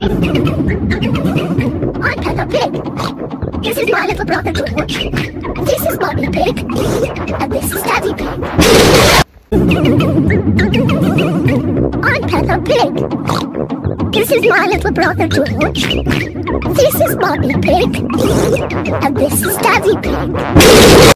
I'm Peppa Pig. This is my little brother George. This is Mommy Pig. And this is Daddy Pig. I'm Peppa Pig. This is my little brother George. This is Mommy Pig. And this is Daddy Pig.